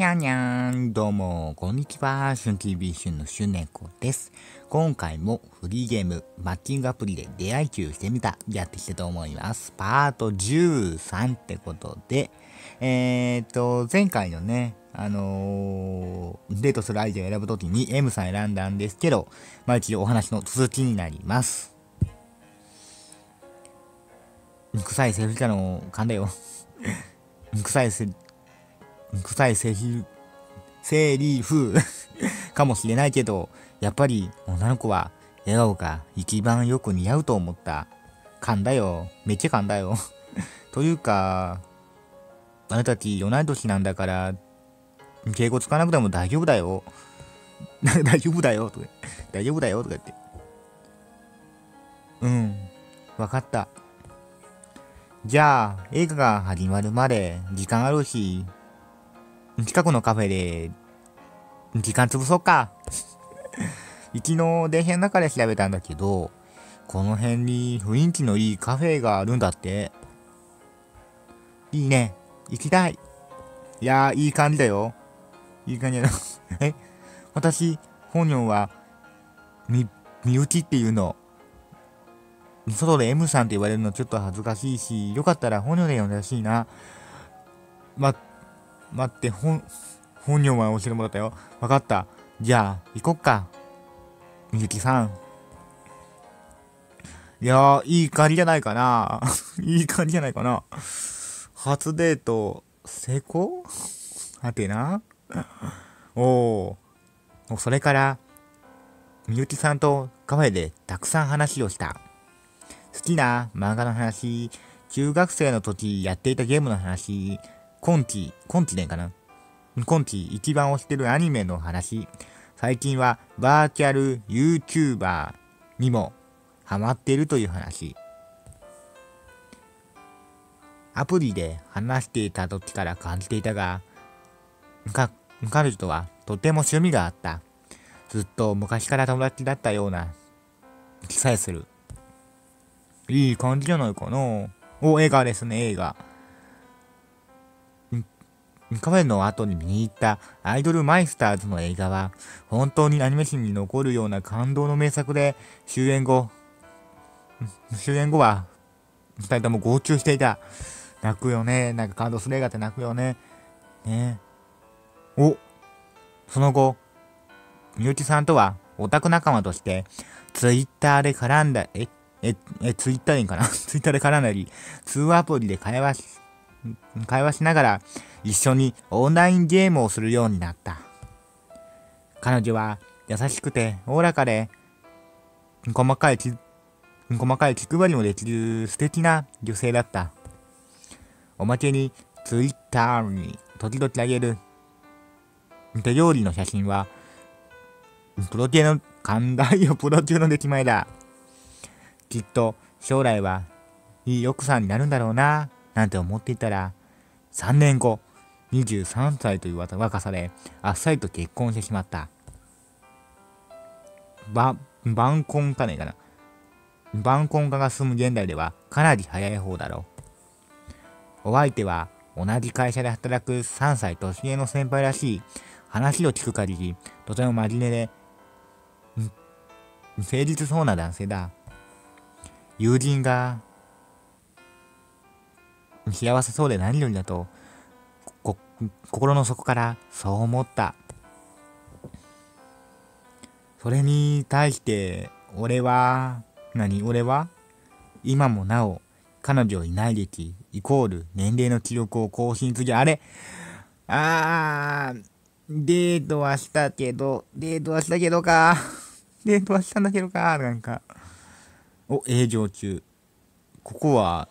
ゃんにゃん。どうも、こんにちは。シュン TV シュンのシュンネコです。今回もフリーゲーム、マッチングアプリで出会い中してみた、やっていきたいと思います。パート13ってことで、前回のね、デートする相手を選ぶときに M さん選んだんですけど、一応お話の続きになります。臭いセリフかの噛んだよ。臭いセリフかもしれないけど、やっぱり女の子は笑顔が一番よく似合うと思った。噛んだよ。めっちゃ噛んだよ。というか、あなたたち同い年なんだから、敬語つかなくても大丈夫だよ。大丈夫だよ。とか大丈夫だよ。とか言って。わかった。じゃあ、映画が始まるまで時間あるし、近くのカフェで時間潰そうか。昨日電車の中で調べたんだけど、この辺に雰囲気のいいカフェがあるんだって。いいね。行きたい。いやー、いい感じだよ。いい感じだよ。私、本名は、みうちっていうの。外で M さんって言われるのちょっと恥ずかしいし、よかったら本名で呼んでほしいな。待って、本名は教えてもらったよ。わかった。じゃあ、行こっか。みゆきさん。いやー、いい感じじゃないかな。いい感じじゃないかな。初デート、成功はてな。それから、みゆきさんとカフェでたくさん話をした。好きな漫画の話、中学生の時やっていたゲームの話、今期でかな。今期一番推してるアニメの話、最近はバーチャル YouTuber にもハマっているという話。アプリで話していた時から感じていたが、彼女とはとても趣味があった。ずっと昔から友達だったような気さえする。いい感じじゃないかな。映画ですね、映画。カフェの後に見に行ったアイドルマイスターズの映画は本当にアニメ史に残るような感動の名作で、終演後は二人とも号泣していた。泣くよね。なんか感動する映画って泣くよね。ね。その後、みゆきさんとはオタク仲間としてツイッターで絡んだ、ツイッターでいいかなツイッターで絡んだり、通話アプリで会話しながら一緒にオンラインゲームをするようになった。彼女は優しくておおらかで、細かい気配りもできる素敵な女性だった。おまけにツイッターに時々あげる手料理の写真はプロ級の出来前だ。きっと将来はいい奥さんになるんだろうななんて思っていたら、3年後23歳という若さであっさりと結婚してしまった。晩婚化ねかな。晩婚化が進む現代ではかなり早い方だろう。お相手は同じ会社で働く3歳年上の先輩らしい。話を聞く限りとても真面目で誠実そうな男性だ。友人が幸せそうで何よりだと心の底からそう思った。それに対して俺は今もなお彼女いない歴イコール年齢の記録を更新する。デートはしたけどか。デートはしたんだけどか。なんか営業中。ここは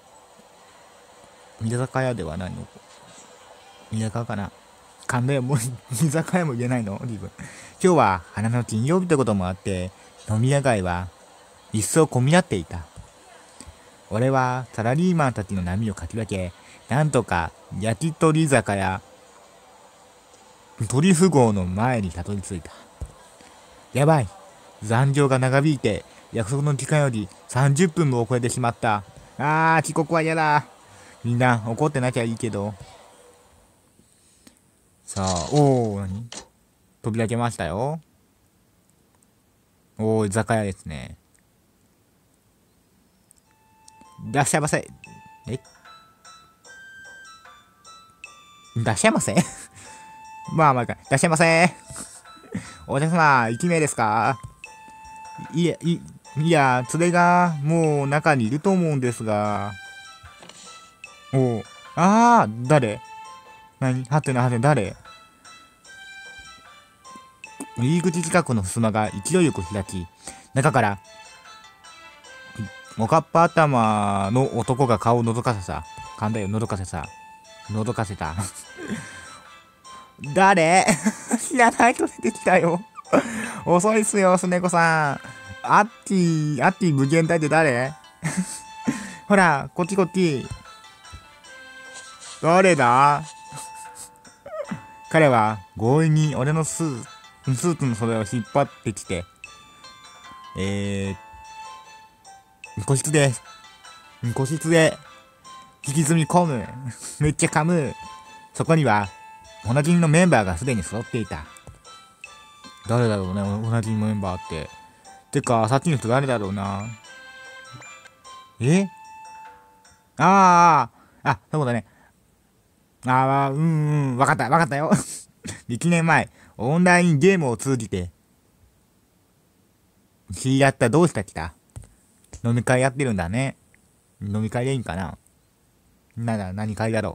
居酒屋ではないの？居酒屋かな。神田屋も居酒屋も言えないの自分。今日は花の金曜日ってこともあって、飲み屋街は一層混み合っていた。俺はサラリーマンたちの波をかき分け、なんとか焼き鳥酒屋トリュフ号の前にたどり着いた。やばい。残業が長引いて約束の時間より30分も遅れてしまった。遅刻は嫌だ。みんな怒ってなきゃいいけど。 さあ、おー、何飛び出けましたよ。おー、居酒屋ですね。いらっしゃいませ。えいらっしゃいませまあまあ、いらっしゃいませ。お客様、1名ですか？いや、連れがもう中にいると思うんですが。おう。ああ、誰？何はてなはて誰？入り口近くの襖が勢いよく開き、中から、おかっぱ頭の男が顔を覗かせた。噛んだよ、覗かせた。覗かせた。誰？知らない人出てきたよ。遅いっすよ、スネコさん。アッティ無限大って誰？ほら、こっちこっち。誰だ？彼は強引に俺のスーツの袖を引っ張ってきて、個室で引きずり込む。めっちゃ噛む。そこには、おなじみのメンバーがすでに揃っていた。誰だろうね、おなじみのメンバーって。てか、さっきの人誰だろうな。えああ、あ、そうだね。わかったよ。1年前、オンラインゲームを通じて、知り合った同志たちだ。飲み会やってるんだね。飲み会でいいんかな？何会だろ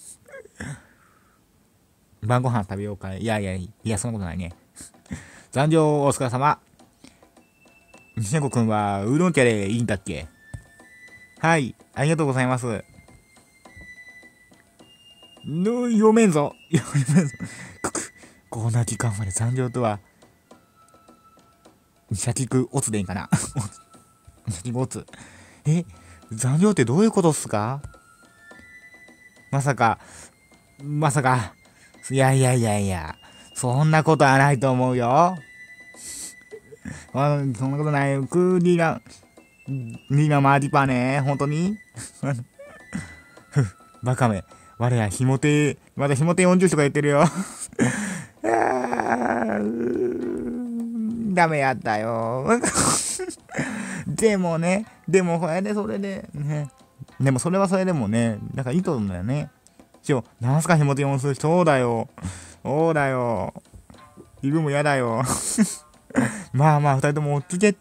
う。晩ご飯食べようか。いや、そんなことないね。残業お疲れ様。西猫くんは、うどん茶でいいんだっけ？はい、ありがとうございます。読めんぞ。読めんぞ。こんな時間まで残業とは、社畜オツでいいんかな？社畜オツ。残業ってどういうことっすか？まさか、いや、そんなことはないと思うよ。そんなことないよ。リーナマーディパね。本当にバカめ。まだひもて40とか言ってるよ。ダメやったよ。でもね、それで、ね。でもそれはそれでもね、なんかいいと思うんだよね。なんすかひもて40？そうだよ。そうだよ。自分も嫌だよ。まあまあ、二人とも落ち着けって。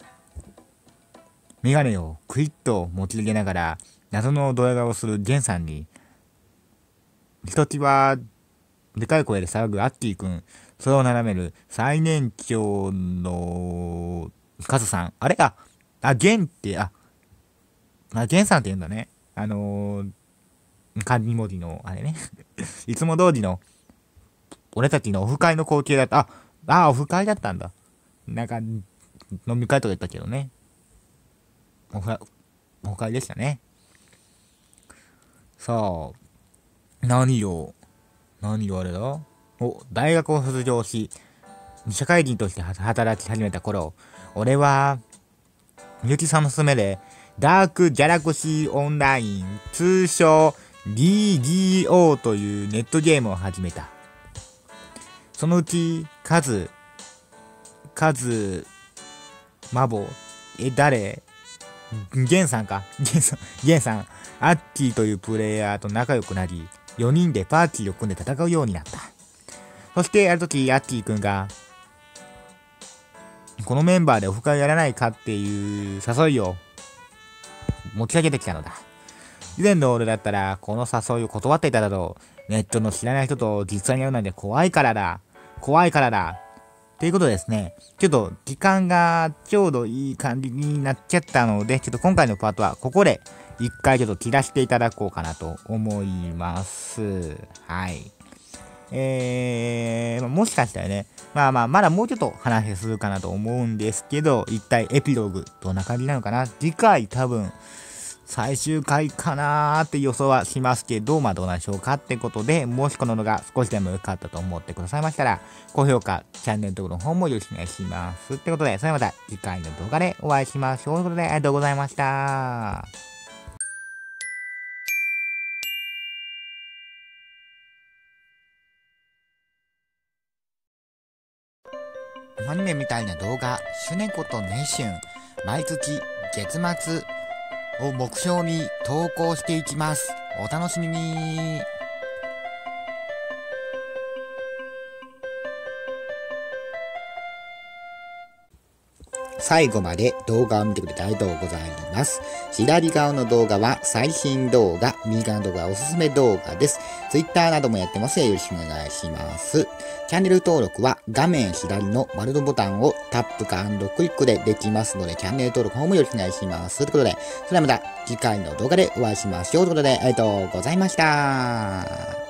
メガネをクイッと持ち上げながら、謎のドヤ顔をするゲンさんに、ひときわでかい声で騒ぐアッキーくん、それを眺める最年長のカズさん。ゲンって、ゲンさんって言うんだね。漢字文字の、あれね。いつも通りの、俺たちのオフ会の光景だった。オフ会だったんだ。なんか、飲み会とか言ったけどね。オフ会でしたね。さあ、何よあれだ？大学を卒業し、社会人として働き始めた頃、俺は、みゆきさんの勧めで、ダークギャラクシーオンライン、通称 DGO というネットゲームを始めた。そのうち、マボ、誰？ゲンさんか。ゲンさん、アッキーというプレイヤーと仲良くなり、4人でパーティーを組んで戦うようになった。そして、ある時、アッキーくんが、このメンバーでオフ会やらないかっていう誘いを持ち上げてきたのだ。以前の俺だったら、この誘いを断っていただろう。ネットの知らない人と実際に会うなんて怖いからだ。ということでですね、ちょっと時間がちょうどいい感じになっちゃったので、ちょっと今回のパートはここで一回ちょっと切らしていただこうかなと思います。はい。もしかしたらね、まだもうちょっと話するかなと思うんですけど、一体エピローグどんな感じなのかな？次回多分、最終回かなーって予想はしますけど、どうなんでしょうかってことで、もしこの動画少しでも良かったと思ってくださいましたら、高評価、チャンネル登録の方もよろしくお願いします。ってことで、それではまた次回の動画でお会いしましょう。ということで、ありがとうございました。 アニメみたいな動画、シュネコとネシュン、毎月月末を目標に投稿していきます。お楽しみに。最後まで動画を見てくれてありがとうございます。左側の動画は最新動画、右側の動画はおすすめ動画です。Twitter などもやってますのでよろしくお願いします。チャンネル登録は画面左の丸のボタンをタップかクリックでできますので、チャンネル登録の方もよろしくお願いします。ということで、それではまた次回の動画でお会いしましょう。ということで、ありがとうございました。